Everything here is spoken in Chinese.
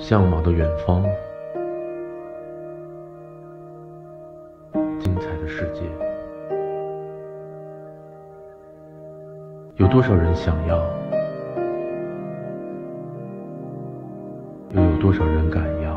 向往的远方，精彩的世界。有多少人想要，又有多少人敢要？